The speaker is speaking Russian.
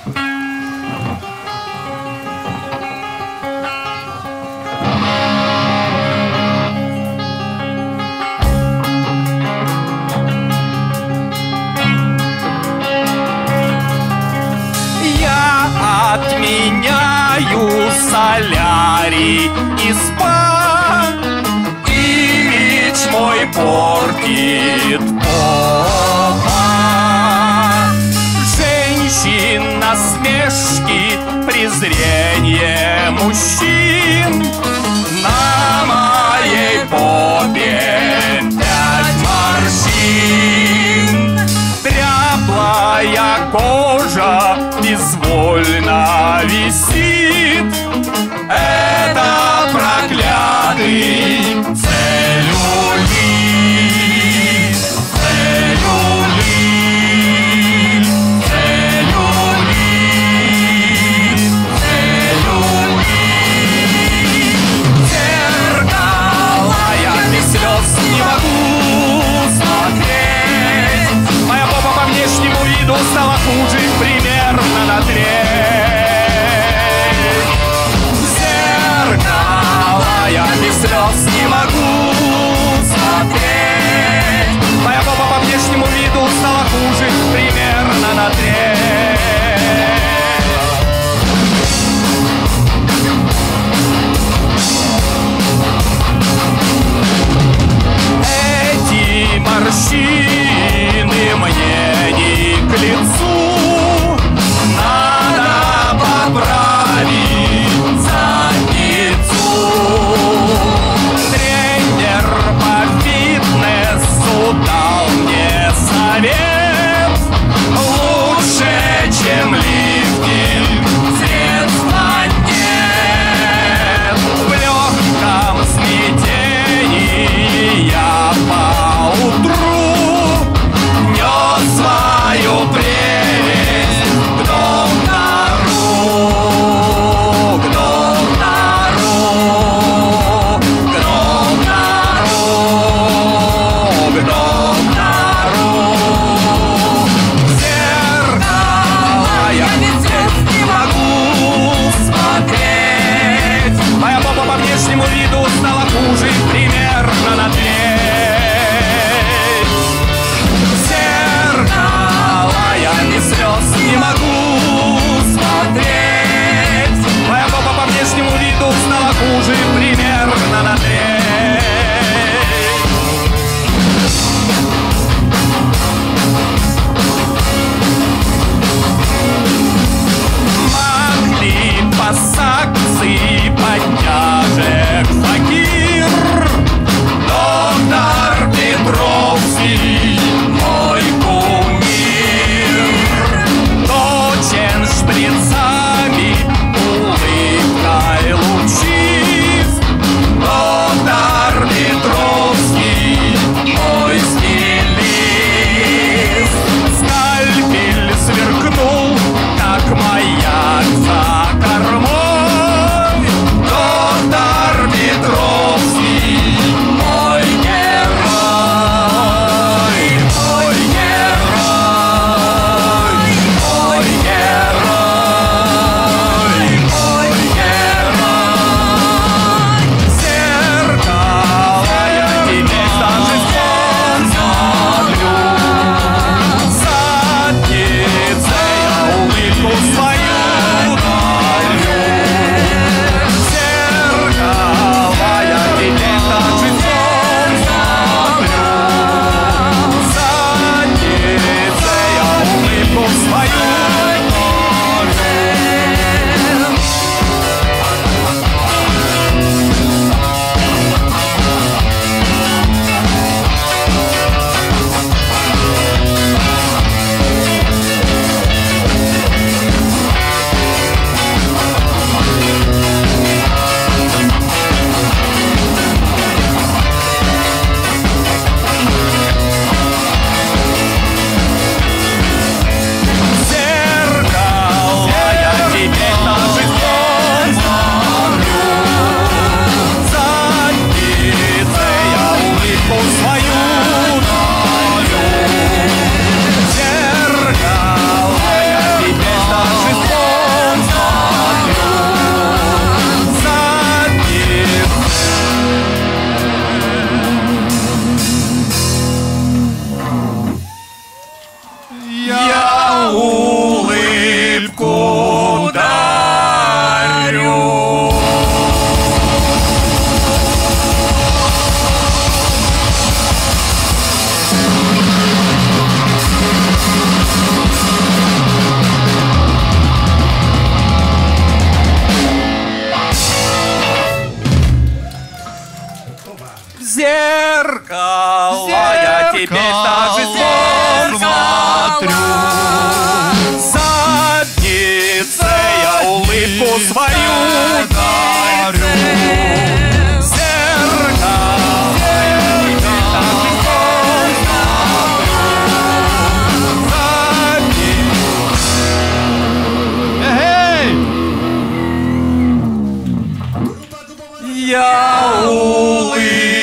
Отменяю солярий и спа. Имидж мой портит попа. Женщин, насмешки, презрение мужчин. На моей попе 5 морщин. Дряблая кожа безвольно висит. Это проклятый целлюлит. Целлюлит. Целлюлит. Целлюлит. Зеркало я без слез не могу смотреть. Моя попа по внешнему виду стала хуже примерно на треть. Зеркало я без слез не могу смотреть. Моя попа по внешнему виду стала хуже примерно на треть. Эти морщины мне не к лицу. Надо поправить задницу. Тренер по фитнесу дал мне совет. Лучше, чем лифтинг, средства нет. В легком смятении я поутру нес свою прелесть к доктору, к доктору, к доктору, к доктору. Зеркало я я улыбаюсь.